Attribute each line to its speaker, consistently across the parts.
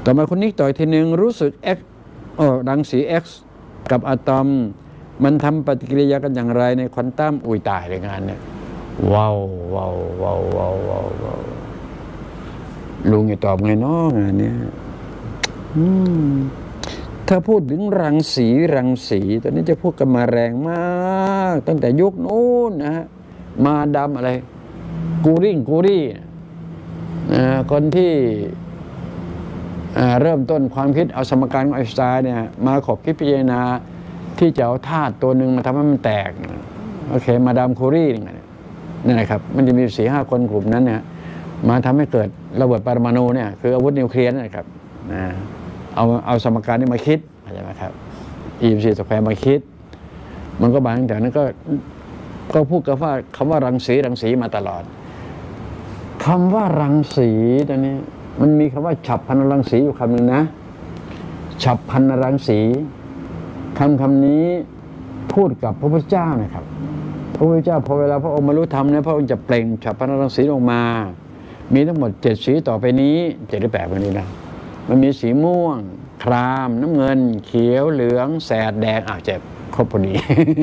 Speaker 1: ต่อมาคนนี้ต่ออีกทีหนึ่งรู้สึกรังสี X กับอะตอมมันทำปฏิกิริยากันอย่างไรในควอนตัมอุ้ยตายเลยงานเนี่ยว้าวลุงจะตอบไงน้องงานเนี้ยถ้าพูดถึงรังสีตอนนี้จะพูดกันมาแรงมากตั้งแต่ยุคนู้นนะฮะมาดำอะไรกูรี่คนที่เริ่มต้นความคิดเอาสมการของไอน์สไตน์เนี่ยมาขบคิดพิจารณาที่จะเอาธาตุตัวหนึ่งมาทำให้มันแตกโอเคมาดามคูรี่นี่นะครับมันจะมี 4-5 คนกลุ่มนั้นเนี่ยมาทำให้เกิดระเบิดปรมาณูเนี่ยคืออาวุธนิวเคลียร์นะครับเอาสมการนี้มาคิดใช่ไหมครับ E4 สแควร์มาคิดมันก็บางจากนั้นก็พูดกับว่าคำว่ารังสีมาตลอดคำว่ารังสีตอนนี้มันมีคำว่าฉับพันรังสีอยู่คำหนึ่งนะฉับพันรังสีคำนี้พูดกับพระพุทธเจ้านะครับพระพุทธเจ้าพอเวลาพระองค์บรรลุธรรมเนี่ยพระองค์จะเปล่งฉับพันรังสีออกมามีทั้งหมด7สีต่อไปนี้7หรือ8แบบนี้นะมันมีสีม่วงครามน้ำเงินเขียวเหลืองแสดแดงเจ็บครบพอดี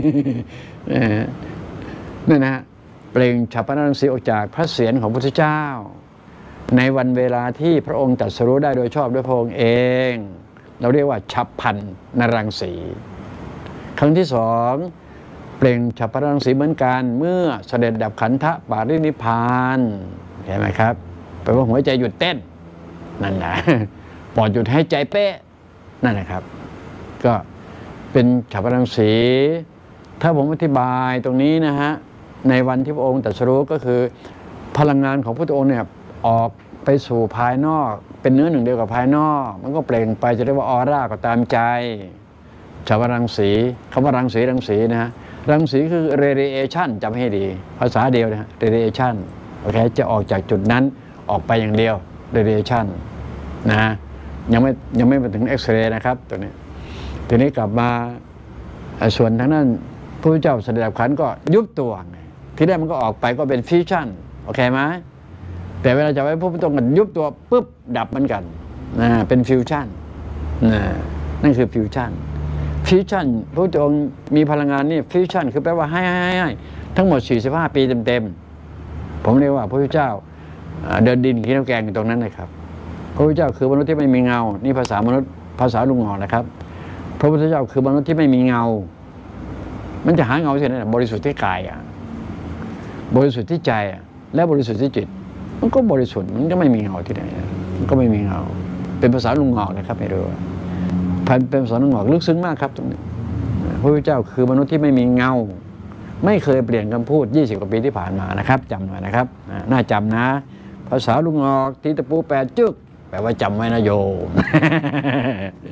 Speaker 1: นั่นนะเปล่งฉับพันรังสีออกจากพระเศียรของพระพุทธเจ้าในวันเวลาที่พระองค์ตรัสรู้ได้โดยชอบด้วยพระองค์เองเราเรียกว่าฉับพันนรังสีครั้งที่สองเปล่งฉับพันนรังสีเหมือนกันเมื่อเสด็จดับขันธปรินิพพานเห็นไหมครับแปลว่าหัวใจหยุดเต้นนั่นนะปอดหยุดให้ใจเป๊ะนั่นนะครับก็เป็นฉับพันนรังสีถ้าผมอธิบายตรงนี้นะฮะในวันที่พระองค์ตรัสรู้ก็คือพลังงานของพระพุทธองค์เนี่ยออกไปสู่ภายนอกเป็นเนื้อหนึ่งเดียวกับภายนอกมันก็เปล่งไปจะเรียกว่าออร่าก็ตามใจฉับพันรังสีคำว่ารังสีนะฮะรังสีคือ radiation จำให้ดีภาษาเดียวนะ radiation โอเคจะออกจากจุดนั้นออกไปอย่างเดียว radiation นะยังไม่ไปถึง X-ray นะครับตัวนี้ทีนี้กลับมาส่วนทางนั้นพระพุทธเจ้าเสด็จดับขันธ์ก็ยุบตัวที่แรกมันก็ออกไปก็เป็นฟิวชั่นโอเคไหมแต่เวลาจะไว้พระพุทธองค์ยุบตัวปุ๊บดับเหมือนกันเป็นฟิวชั่นนั่นคือฟิวชั่นพระพุทธองค์มีพลังงานนี่ฟิวชั่นคือแปลว่าให้ทั้งหมด45 ปีเต็มผมเรียกว่าพระพุทธเจ้าเดินดินกินน้ำแกงอยู่ตรงนั้นนะครับพระพุทธเจ้าคือมนุษย์ที่ไม่มีเงานี่ภาษามนุษย์ภาษาลุงหงอนะครับพระพุทธเจ้าคือมนุษย์ที่ไม่มีเงามันจะหาเงาที่ไหนบริสุทธิ์ที่กายบริสุทธิ์ที่ใจและบริสุทธิ์ที่จิตมันก็บริสุทธิ์มันก็ไม่มีเงาที่ไหนมันก็ไม่มีเงาเป็นภาษาลุงหงอกนะครับไม่รู้เป็นภาษาลุงหงอกลึกซึ้งมากครับตรงนี้พระพุทธเจ้าคือมนุษย์ที่ไม่มีเงาไม่เคยเปลี่ยนคำพูด20 กว่าปีที่ผ่านมานะครับจำหน่อยนะครับน่าจำนะภาษาลุงหงอกตีตะปู8 จึกแปลว่าจำไว้นะโยม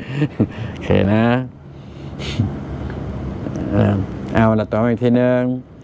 Speaker 1: โอเคนะเอาละต่ออีกทีนึง